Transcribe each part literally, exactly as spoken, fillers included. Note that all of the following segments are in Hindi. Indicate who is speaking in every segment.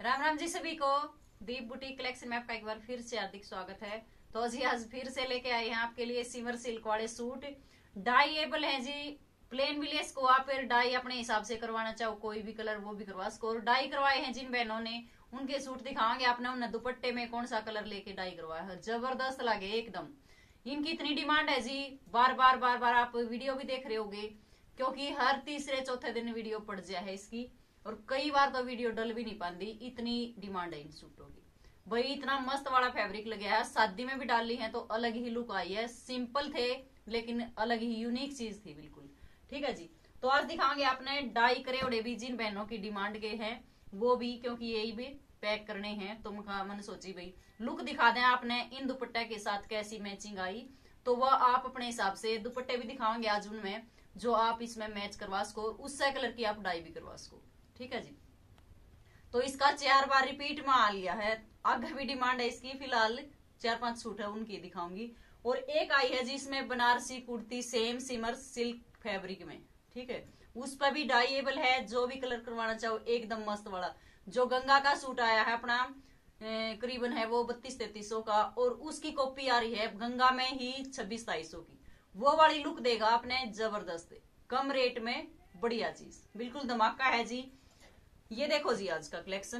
Speaker 1: राम राम जी सभी को। दीप बुटीक कलेक्शन में आपका एक बार फिर से हार्दिक स्वागत है। तो जी आज फिर से लेके आए हैं आपके लिए सिमर सिल्क वाले सूट। डाईएबल है जी, प्लेन भी ले सको आप, फिर डाई अपने हिसाब से करवाना चाहो कोई भी कलर वो भी करवा सको। डाई करवाए हैं जिन बहनों ने उनके सूट दिखाएंगे आपने उन्हें दुपट्टे में कौन सा कलर लेके डाई करवाया है, जबरदस्त लगे एकदम। इनकी इतनी डिमांड है जी, बार बार बार बार आप वीडियो भी देख रहे होगे क्योंकि हर तीसरे चौथे दिन वीडियो पड़ जाए है इसकी, और कई बार तो वीडियो डल भी नहीं पाती, इतनी डिमांड है इन सूटों की। भाई इतना मस्त वाला फैब्रिक लगे है, शादी में भी डाल ली है तो अलग ही लुक आई है। सिंपल थे लेकिन अलग ही यूनिक चीज थी बिल्कुल। ठीक है जी, तो आज दिखाएंगे आपने डाई करे उड़े भी जिन बहनों की डिमांड के हैं वो भी, क्योंकि यही भी पैक करने हैं तो मन सोची भाई लुक दिखा दें आपने इन दुपट्टे के साथ कैसी मैचिंग आई, तो वह आप अपने हिसाब से दुपट्टे भी दिखाएंगे आज उनमें जो आप इसमें मैच करवा सको, उससे कलर की आप डाई भी करवा सको। ठीक है जी, तो इसका चार बार रिपीट में आ लिया है, आगे भी डिमांड है इसकी। फिलहाल चार पांच सूट है उनकी दिखाऊंगी, और एक आई है जिसमें Banarasi kurti same shimmer silk fabric में। ठीक है, उस पर भी डाईएबल है, जो भी कलर करवाना चाहो एकदम मस्त वाला। जो गंगा का सूट आया है अपना करीबन है वो बत्तीस तैतीस सौ का, और उसकी कॉपी आ रही है गंगा में ही छब्बीस सताइस सौ की। वो वाली लुक देगा आपने जबरदस्त, कम रेट में बढ़िया चीज, बिल्कुल धमाका है जी। ये देखो जी आज का कलेक्शन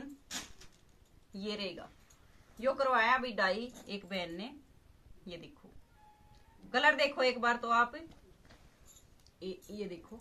Speaker 1: ये रहेगा, यो करवाया अभी डाई एक बहन ने। ये देखो कलर देखो एक बार तो आप, ये, ये देखो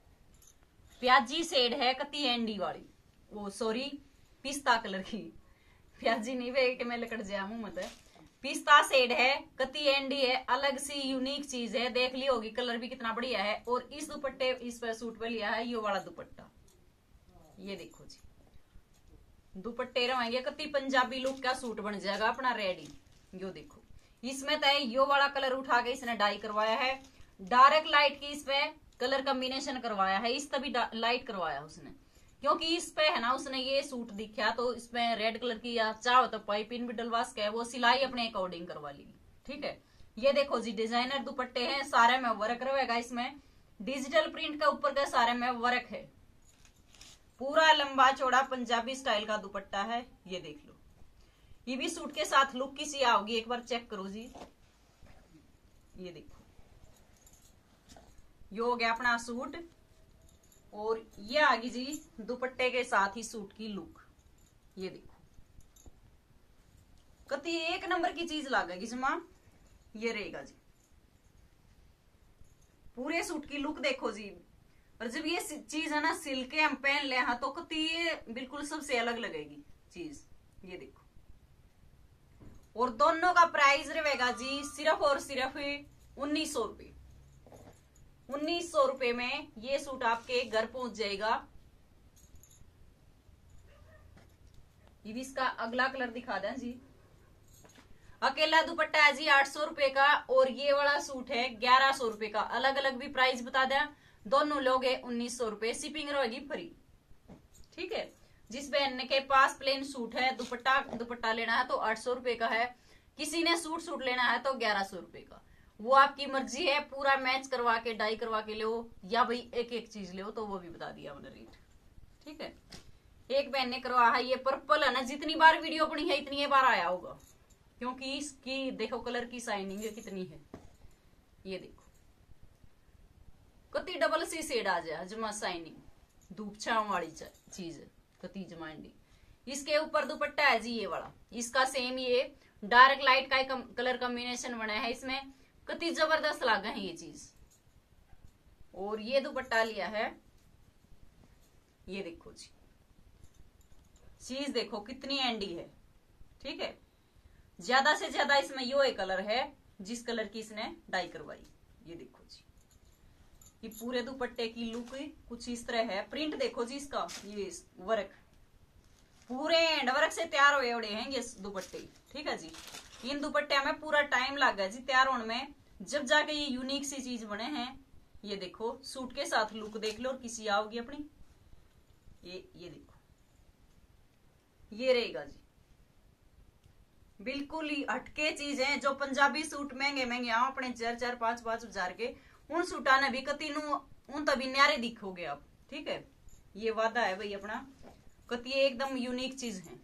Speaker 1: प्याजी शेड है कती एंडी वाली, वो सॉरी पिस्ता कलर की, प्याजी नहीं वे कि मैं लकड़ जाया मुंह मत, पिस्ता शेड है कती एंडी है, अलग सी यूनिक चीज है, देख ली होगी कलर भी कितना बढ़िया है। और इस दुपट्टे इस पर सूट पे लिया है यो वाला दुपट्टा, ये देखो जी दुपट्टे रहेंगे कति पंजाबी लुक का सूट बन जाएगा अपना रेडी। यो देखो इसमें तो यो वाला कलर उठा के इसने डाई करवाया है, डार्क लाइट की इस पे कलर कॉम्बिनेशन करवाया है, इस तभी लाइट करवाया उसने, क्योंकि इस पे है ना उसने ये सूट दिखा तो इसमें रेड कलर की या चाहो तो पाइपिंग भी डलवा सके, वो सिलाई अपने अकॉर्डिंग करवा ली। ठीक है, ये देखो जी डिजाइनर दुपट्टे हैं, सारे में वर्क रहेगा, इसमें डिजिटल प्रिंट का ऊपर का सारे में वर्क है, पूरा लंबा चौड़ा पंजाबी स्टाइल का दुपट्टा है। ये देख लो, ये भी सूट के साथ लुक किसी आओगी, एक बार चेक करो जी। ये देखो ये हो गया अपना सूट, और ये आ गई जी दुपट्टे के साथ ही सूट की लुक। ये देखो कति एक नंबर की चीज लागेगी इसमें, ये रहेगा जी पूरे सूट की लुक देखो जी। और जब ये चीज है ना सिल्क हम पहन ले हाँ तो कति ये बिल्कुल सबसे अलग लगेगी चीज। ये देखो, और दोनों का प्राइस रहेगा जी सिर्फ और सिर्फ उन्नीस सौ रुपये। उन्नीस सौ रुपये में ये सूट आपके घर पहुंच जाएगा। ये भी इसका अगला कलर दिखा दें जी, अकेला दुपट्टा है जी आठ सौ रुपए का, और ये वाला सूट है ग्यारह सौ रुपए का। अलग अलग भी प्राइस बता दें, दोनों लोग है उन्नीस सौ रुपए, शिपिंग रहेगी फ्री। ठीक है, जिस बहन के पास प्लेन सूट है दुपट्टा दुपट्टा लेना है तो आठ सौ रुपए का है, किसी ने सूट सूट लेना है तो ग्यारह सौ रुपए का, वो आपकी मर्जी है। पूरा मैच करवा के डाई करवा के लो या भाई एक एक चीज लो तो वो भी बता दिया मैंने रेट। ठीक है, एक बहन ने करवा है ये पर्पल है ना, जितनी बार वीडियो बनी है इतनी बार आया होगा, क्योंकि इसकी देखो कलर की शाइनिंग कितनी है। ये देखो कति डबल सी शेड आ जाए, जमा शाइनिंग धूप छाव वाली चीज है कति जमाइंडी। इसके ऊपर दुपट्टा है जी ये वाला, इसका सेम ये डार्क लाइट का कम, कलर कॉम्बिनेशन बना है, इसमें कति जबरदस्त लगा है ये चीज। और ये दुपट्टा लिया है, ये देखो जी चीज देखो कितनी एंडी है। ठीक है, ज्यादा से ज्यादा इसमें यो एक कलर है जिस कलर की इसने डाई करवाई। ये देखो जी ये पूरे दुपट्टे की लुक कुछ इस तरह है। प्रिंट देखो जी इसका, ये वर्क पूरे एंड वर्क से तैयार हुए उड़े हैं ये दुपट्टे। ठीक है जी, इन दुपट्टे में पूरा टाइम लग गया जी तैयार होने में, जब जाके ये यूनिक सी चीज बने हैं। ये देखो सूट के साथ लुक देख लो और किसी आओगी अपनी। ये ये देखो ये रहेगा जी, बिल्कुल ही हटके चीज है। जो पंजाबी सूट महंगे महंगे आओ अपने चार चार पांच पांच हजार के, उन सूटा ने भी कती उन तभी न्यारे दिखोगे आप। ठीक है, ये वादा है भाई अपना, कति ये एकदम यूनिक चीज है।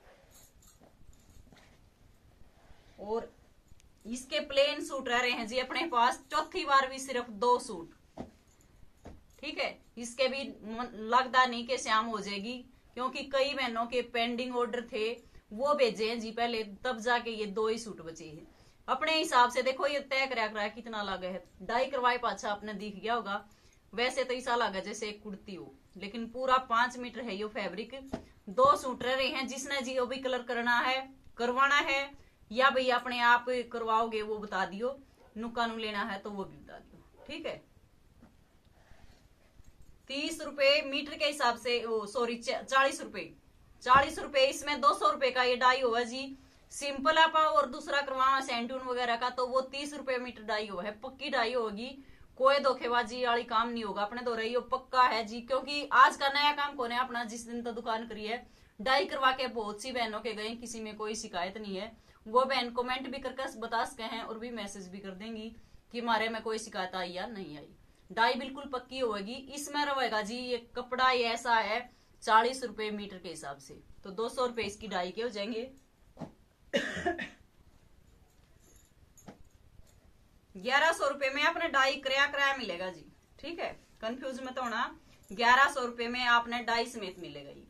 Speaker 1: और इसके प्लेन सूट रह रहे हैं जी अपने पास चौथी बार भी सिर्फ दो सूट, ठीक है। इसके भी लगता नहीं कि शाम हो जाएगी, क्योंकि कई बहनों के पेंडिंग ऑर्डर थे वो भेजे हैं जी पहले, तब जाके ये दो ही सूट बचे हैं। अपने हिसाब से देखो ये तय करा करा कितना लगा है, डाई करवाए पाछा आपने दिख गया होगा। वैसे तो ऐसा लगा जैसे एक कुर्ती हो, लेकिन पूरा पांच मीटर है ये फैब्रिक। दो सूट रहे हैं, जिसने जी वो भी कलर करना है करवाना है या भाई अपने आप करवाओगे वो बता दियो, नुका नु लेना है तो वो भी बता दियो, ठीक है। तीस रुपए मीटर के हिसाब से, ओ सॉरी चालीस रुपए चालीस रुपए इसमें दो सौ रुपए का ये डाई होगा जी। सिंपल आपा और दूसरा करवाना सेंटून वगैरह का तो वो तीस रुपए मीटर डाई हुआ है, पक्की डाई होगी, कोई धोखेबाजी वाली काम नहीं होगा अपने तो रही हो पक्का है जी। क्योंकि आज का नया काम कौन है अपना, जिस दिन तो दुकान करी है डाई करवा के बहुत सी बहनों के गए, किसी में कोई शिकायत नहीं है। वो बहन कमेंट भी करके बता सके हैं और भी मैसेज भी कर देंगी कि हमारे में कोई शिकायत आई या नहीं आई। डाई बिल्कुल पक्की होगी। इसमें रहेगा जी ये कपड़ा ये ऐसा है चालीस रुपए मीटर के हिसाब से, तो दो सौ रुपए इसकी डाई के हो जाएंगे। ग्यारह सौ रुपए में आपने डाई कराया कराया मिलेगा जी, ठीक है। कंफ्यूज मत होना, ग्यारह सौ रुपए में आपने डाई समेत मिलेगा ये।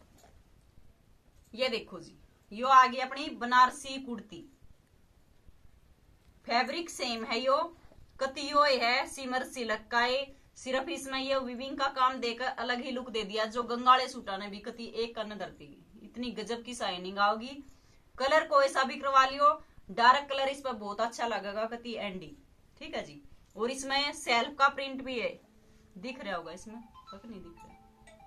Speaker 1: ये देखो जी यो आ गई अपनी बनारसी कुर्ती, फैब्रिक सेम है यो, कतियो है सिमर सिल्क का है। सिर्फ इसमें ये विविंग का काम देकर अलग ही लुक दे दिया, जो गंगाले सूटा ने भी कति एक कन्न धरती, इतनी गजब की शाइनिंग आओगी। कलर को ऐसा भी करवा लियो, डार्क कलर इस पर बहुत अच्छा लगेगा, कति एंडी, ठीक है जी। और इसमें सेल्फ का प्रिंट भी है, दिख रहा होगा इसमें, नहीं दिख रहा,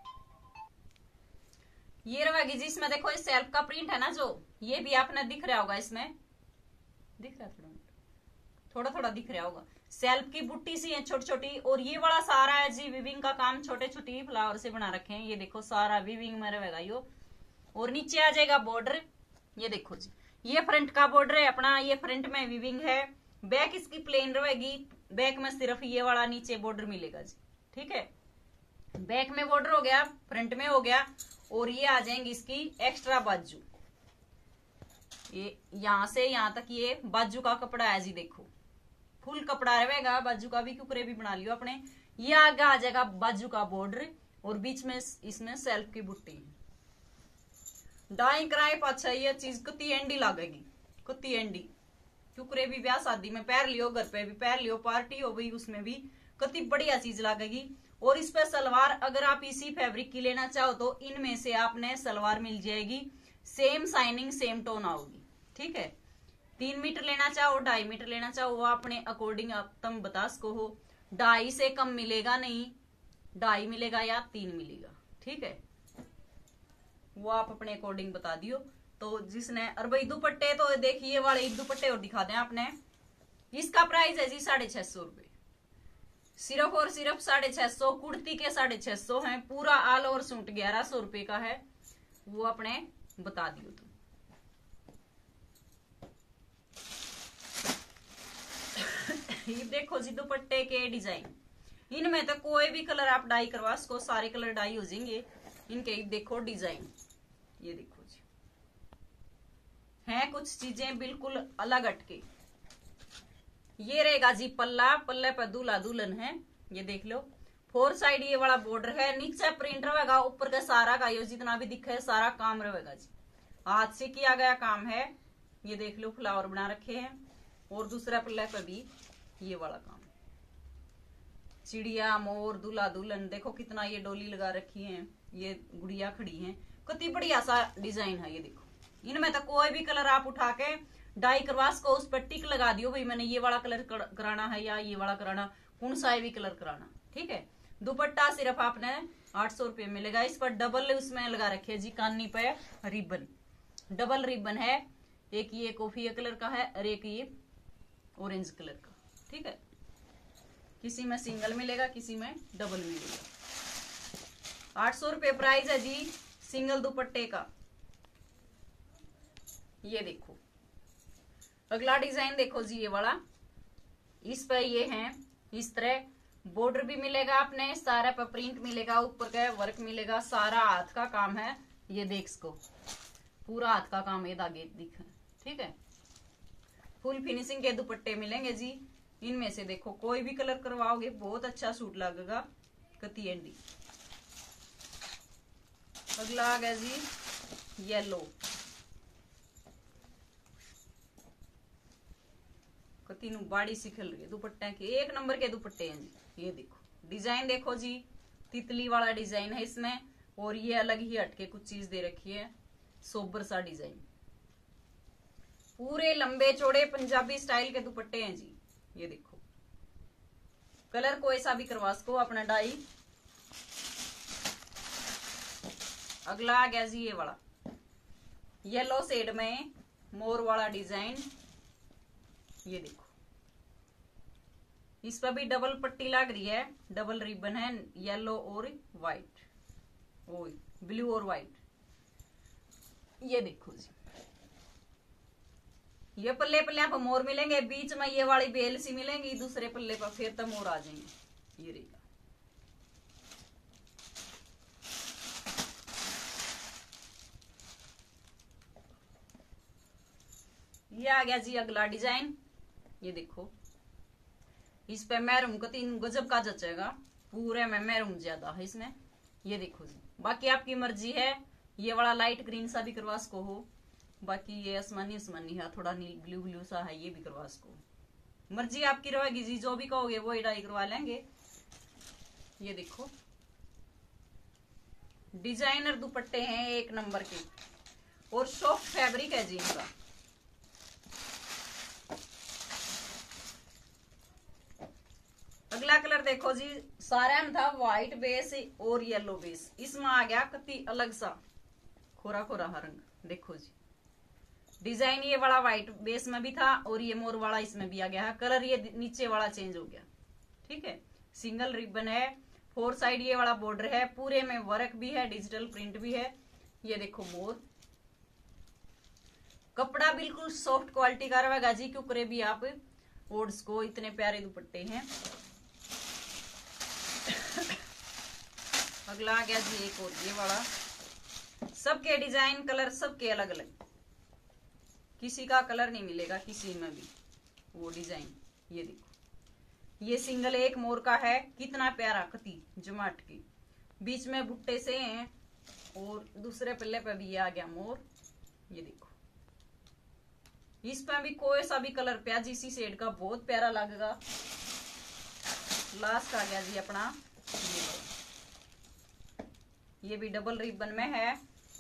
Speaker 1: ये रहेगी जी। इसमें देखो ये सेल्फ का प्रिंट है ना जो, ये भी आपने दिख रहा होगा, इसमें दिख रहा थोड़ा थोड़ा थोड़ा दिख रहा होगा। सेल्फ की बुट्टी सी है छोटी छोटी, और ये वाला सारा है जी विविंग का काम, छोटे छोटी फ्लावर से बना रखे हैं। ये देखो सारा विविंग में रहेगा यो। और नीचे आ जाएगा बॉर्डर, ये देखो जी ये फ्रंट का बॉर्डर है अपना, ये फ्रंट में विविंग है। बैक इसकी प्लेन रहेगी, बैक में सिर्फ ये वाला नीचे बॉर्डर मिलेगा जी, ठीक है। बैक में बॉर्डर हो गया, फ्रंट में हो गया। और ये आ जाएंगी इसकी एक्स्ट्रा बाजू, ये यहां से यहां तक ये बाजू का कपड़ा है जी, देखो फुल कपड़ा रहेगा बाजू का भी, कुकरे भी बना लियो अपने। ये आगे आ जाएगा बाजू का बॉर्डर, और बीच में इसमें सेल्फ की बुट्टी है। डाई कराए पाछा ये चीज कति एंडी लगेगी, कति एंडी, कुकरे भी ब्याह शादी में पहन लियो, घर पे भी पहन लियो, पार्टी हो गई उसमें भी कति बढ़िया चीज लगेगी। और इस पे सलवार अगर आप इसी फैब्रिक की लेना चाहो तो इनमें से आपने सलवार मिल जाएगी, सेम शाइनिंग सेम टोन आओगी, ठीक है। तीन मीटर लेना चाहो ढाई मीटर लेना चाहो वो अपने अकॉर्डिंग आप तुम बता सको हो। ढाई से कम मिलेगा नहीं, ढाई मिलेगा या तीन मिलेगा, ठीक है, वो आप अपने अकॉर्डिंग बता दियो। तो जिसने और भाई दुपट्टे तो देखिए वाले दुपट्टे और दिखा दें आपने। इसका प्राइस है जी साढ़े छह सौ रुपए, सिर्फ और सिर्फ साढ़े छह सौ। कुर्ती के साढ़े छह सौ है, पूरा ऑल ओवर सूट ग्यारह सौ रुपए का है, वो अपने बता दियो तुम। ये देखो जी दुपट्टे के डिजाइन, इनमें तो कोई भी कलर आप डाई करवा सको, सारे कलर डाई हो जाएंगे इनके। देखो डिजाइन, ये देखो जी हैं कुछ चीजें बिल्कुल अलग हटके। ये रहेगा जी पल्ला, पल्ले पर दूल्हा दुल्हन है, ये देख लो। फोर साइड ये वाला बॉर्डर है, नीचे प्रिंट रहेगा, ऊपर का सारा का ये जितना भी दिखा है सारा काम रहेगा जी, हाथ से किया गया काम है। ये देख लो फ्लावर बना रखे हैं, और दूसरा पल्ले पर भी ये वाला काम, चिड़िया मोर दूल्हा दुल्हन, देखो कितना ये डोली लगा रखी है, ये गुड़िया खड़ी है, कितनी बढ़िया सा डिजाइन है। ये देखो इनमें तो कोई भी कलर आप उठा के डाई करवा सको, उस पर टिक लगा दियो भाई मैंने ये वाला कलर कराना है या ये वाला कराना, कौन सा भी कलर कराना, ठीक है। दुपट्टा सिर्फ आपने आठ सौ रुपये मिलेगा। इस पर डबल उसमें लगा रखे जी कानी पे रिबन, डबल रिबन है, एक ये कॉफी कलर का है और एक ये ऑरेंज कलर का, ठीक है। किसी में सिंगल मिलेगा, किसी में डबल मिलेगा। आठ सौ रुपये प्राइस है जी सिंगल दुपट्टे का। ये देखो अगला डिजाइन देखो जी, ये वाला, इस पर ये है इस तरह बॉर्डर भी मिलेगा अपने, सारा पर प्रिंट मिलेगा, ऊपर का वर्क मिलेगा, सारा हाथ का काम है। ये देख इसको पूरा हाथ का काम है, धागे दिख, ठीक है। फुल फिनिशिंग के दुपट्टे मिलेंगे जी। इनमें से देखो कोई भी कलर करवाओगे बहुत अच्छा सूट लगेगा। कती एंडी। अगला आ गया जी येलो। कती नु बाड़ी सिखल रही है दुपट्टे के, एक नंबर के दुपट्टे हैं जी। ये देखो डिजाइन देखो जी, तितली वाला डिजाइन है इसमें, और ये अलग ही हटके कुछ चीज दे रखी है, सोबर सा डिजाइन। पूरे लंबे चौड़े पंजाबी स्टाइल के दुपट्टे हैं जी। ये देखो कलर कोई सा भी करवा सको अपना डाई। अगला आ गया जी ये वाला येलो शेड में मोर वाला डिजाइन। ये देखो इस पर भी डबल पट्टी लग रही है, डबल रिबन है, येलो और व्हाइट, ओ ब्लू और व्हाइट। ये देखो जी ये पल्ले पल्ले पर मोर मिलेंगे, बीच में ये वाली बेल सी मिलेंगी, दूसरे पल्ले पर फिर तो मोर आ जाएंगे। ये रहेगा। ये आ गया जी अगला डिजाइन। ये देखो इस पे मैरून का तीन गजब का जचेगा, पूरे में मैरून ज्यादा है इसमें। ये देखो जी बाकी आपकी मर्जी है, ये वाला लाइट ग्रीन सा भी करवा सको हो, बाकी ये आसमानी आसमानी है, थोड़ा नील ब्लू ब्लू सा है, ये भी करवा सको। मर्जी आपकी रहेगी जी, जो भी कहोगे वो डाई करवा लेंगे। ये देखो डिजाइनर दुपट्टे हैं एक नंबर के, और सॉफ्ट फैब्रिक है जी इनका। अगला कलर देखो जी, सारा में था व्हाइट बेस और येलो बेस, इसमें आ गया कति अलग सा खोरा खोरा रंग। देखो जी डिजाइन ये वाला व्हाइट बेस में भी था, और ये मोर वाला इसमें भी आ गया है, कलर ये नीचे वाला चेंज हो गया, ठीक है। सिंगल रिबन है, फोर साइड ये वाला बॉर्डर है, पूरे में वर्क भी है, डिजिटल प्रिंट भी है। ये देखो मोर, कपड़ा बिल्कुल सॉफ्ट क्वालिटी का रहेगा जी, क्यों करे भी आप ओड्स को, इतने प्यारे दुपट्टे हैं। अगला आ गया जी एक और ये वाला, सबके डिजाइन कलर सबके अलग अलग, किसी का कलर नहीं मिलेगा किसी में भी वो डिजाइन। ये देखो ये सिंगल एक मोर का है, कितना प्यारा कती जमाट की, बीच में भुट्टे से हैं, और दूसरे पल्ले पे भी ये आ गया मोर। ये देखो इस पे भी कोई सा भी कलर प्याजी सी शेड का बहुत प्यारा लगेगा। लास्ट आ गया जी अपना ये, ये भी डबल रिबन में है,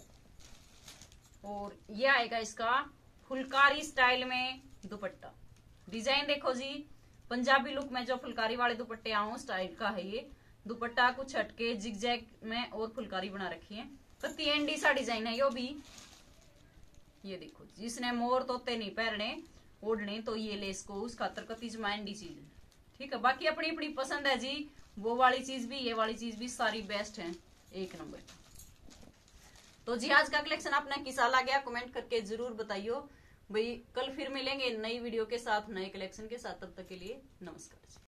Speaker 1: और ये आएगा इसका फुलकारी स्टाइल में दुपट्टा। डिजाइन देखो जी, पंजाबी लुक में जो फुलकारी वाले दुपट्टे आओ स्टाइल का है ये दुपट्टा, कुछ हटके जिगजैग में और फुलकारी बना रखी है, कत्ती एंडी सा डिजाइन है यो भी। ये देखो जिसने मोर तोते नहीं पहनने ओढ़ने तो ये ले इसको, उस खातर कत्ती जमाइंडी चीज है, ठीक है। बाकी अपनी अपनी पसंद है जी, वो वाली चीज भी ये वाली चीज भी सारी बेस्ट है, एक नंबर। तो जी आज का कलेक्शन आपने किसा लगा कमेंट करके जरूर बताइयो भाई। कल फिर मिलेंगे नई वीडियो के साथ, नए कलेक्शन के साथ, तब तक के लिए नमस्कार।